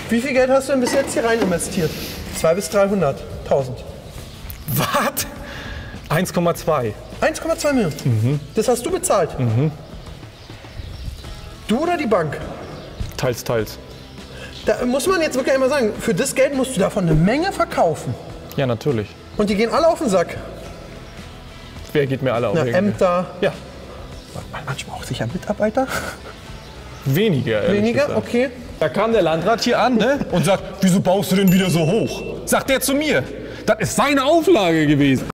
Wie viel Geld hast du denn bis jetzt hier rein investiert? 200.000 bis 300.000. Was? 1,2. 1,2 Millionen. Das hast du bezahlt? Du oder die Bank? Teils, teils. Da muss man jetzt wirklich einmal sagen, für das Geld musst du davon eine Menge verkaufen. Ja, natürlich. Und die gehen alle auf den Sack. Wer geht mir alle auf den Sack? Ämter. Ja. Manchmal auch sicher Mitarbeiter. Weniger, ehrlich Weniger, gesagt. okay. Da kam der Landrat hier an, ne, und sagt, wieso baust du denn wieder so hoch? Sagt der zu mir. Das ist seine Auflage gewesen.